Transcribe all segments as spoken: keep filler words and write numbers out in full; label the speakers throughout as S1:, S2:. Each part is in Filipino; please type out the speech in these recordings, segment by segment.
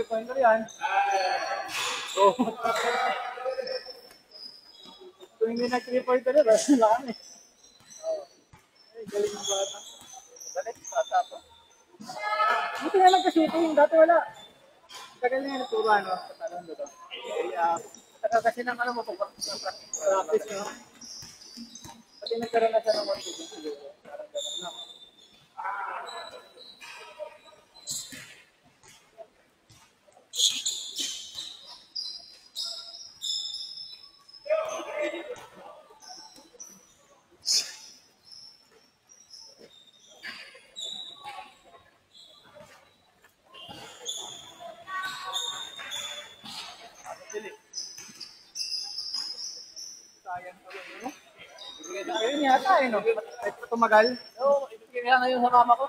S1: point ko yan. Oh. Kung hindi nag-three point ko rin, wala kami. Ay, galing ng bata. Galing ng bata po. Buti na lang kasi ito yung dati wala. Tagal na yung naturo, ano, sa talon doon. Kaya, tagal kasi ng ano mo, practice nyo. Pati nagkaroon na siya ng confidence siguro. Parang gano'n lang. Sayang pa rin, no? Ayun yata, eh, no? Ay, tumagal. Oo, ibigay nga ngayon sa mama ko.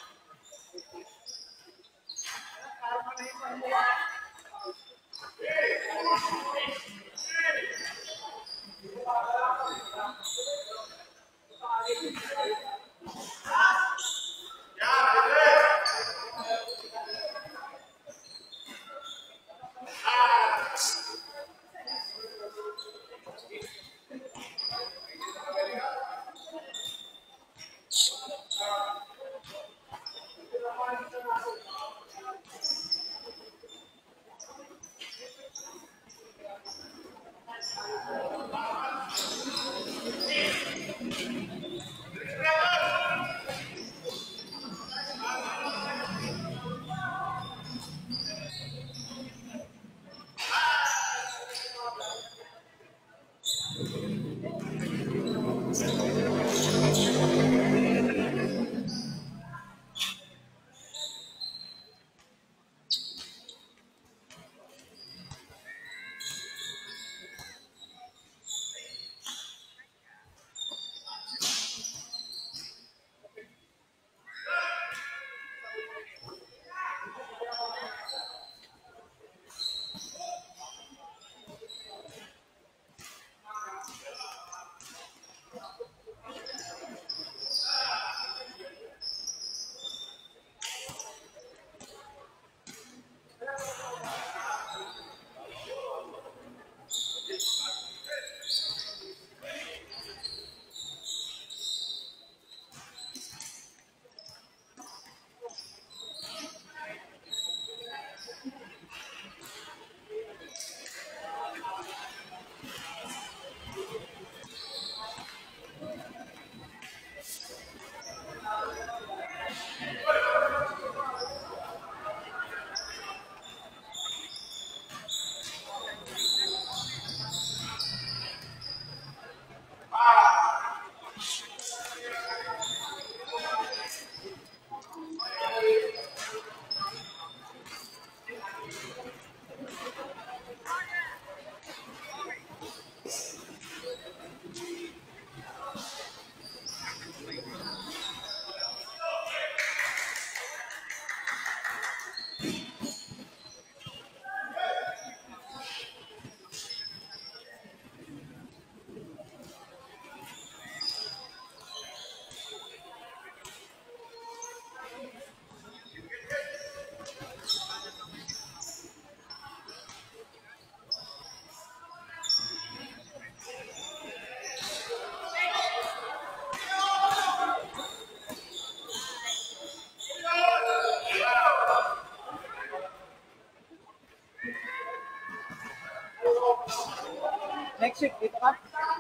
S1: Next week, dito ka?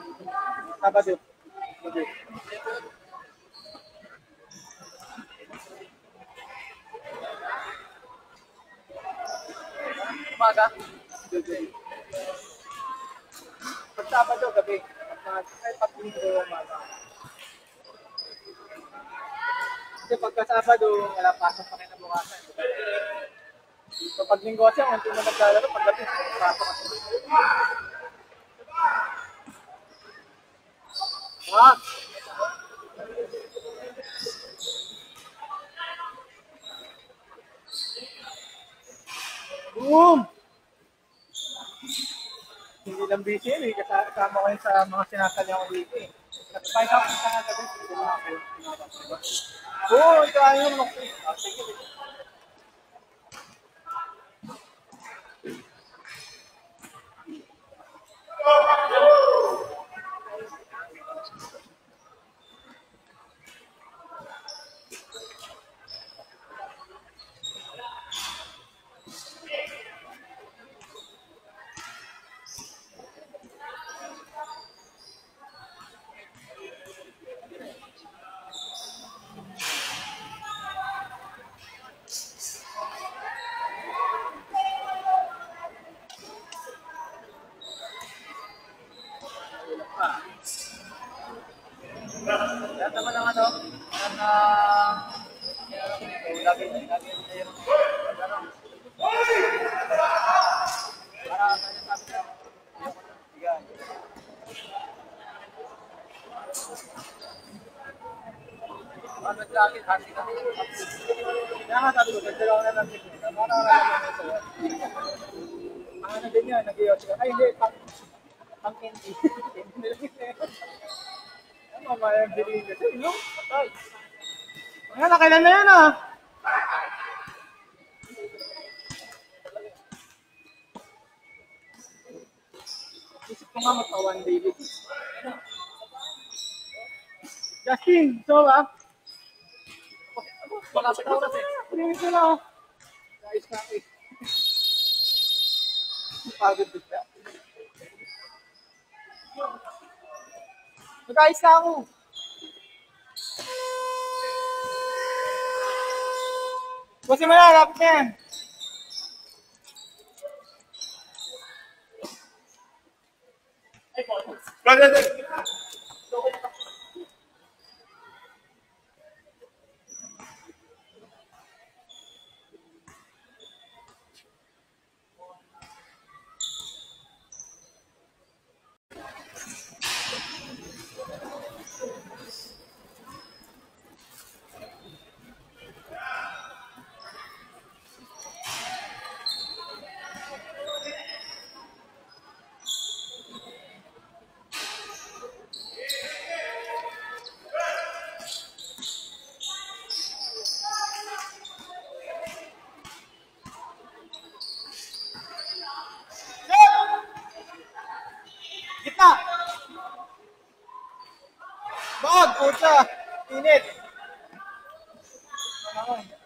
S1: Sabado. Okay. Umaga? Pag Sabado, gabi. Ay, pag linggo, umaga. Kasi pagka Sabado, wala pasok pa rin na bukasan. So, pag linggo siya, kung hindi mo naglalaro, pag gabi, pasok ka. Ah! Boom! Hindi lang busy yun eh, kasama ko yun sa mga sinasali ako dito eh. Nag-five up sa nga gabi, hindi lang ako. Oo, ito ayaw mo. Sige, Kaya nga sabi ko, dagdagan ko na lang siguro. Para wala naman sa'yo. Ano na din yun, nag-iot ka. Ay, hindi, pang, pang candy. Candy na lang yun. Ano, mamaya bilhin ka. Ay, no? Ay. Ayan, nakailan na yan ah. Isip ko nga magpa-one day leave. Justin, so ba? Malapit na oras eh. Pagiging ko lang. Guys na eh. Pagod din siya. Mag-ayos na ako. Kasi mo na, lapit na yan. Brother, gitna! Bag, puta! Init! Ano?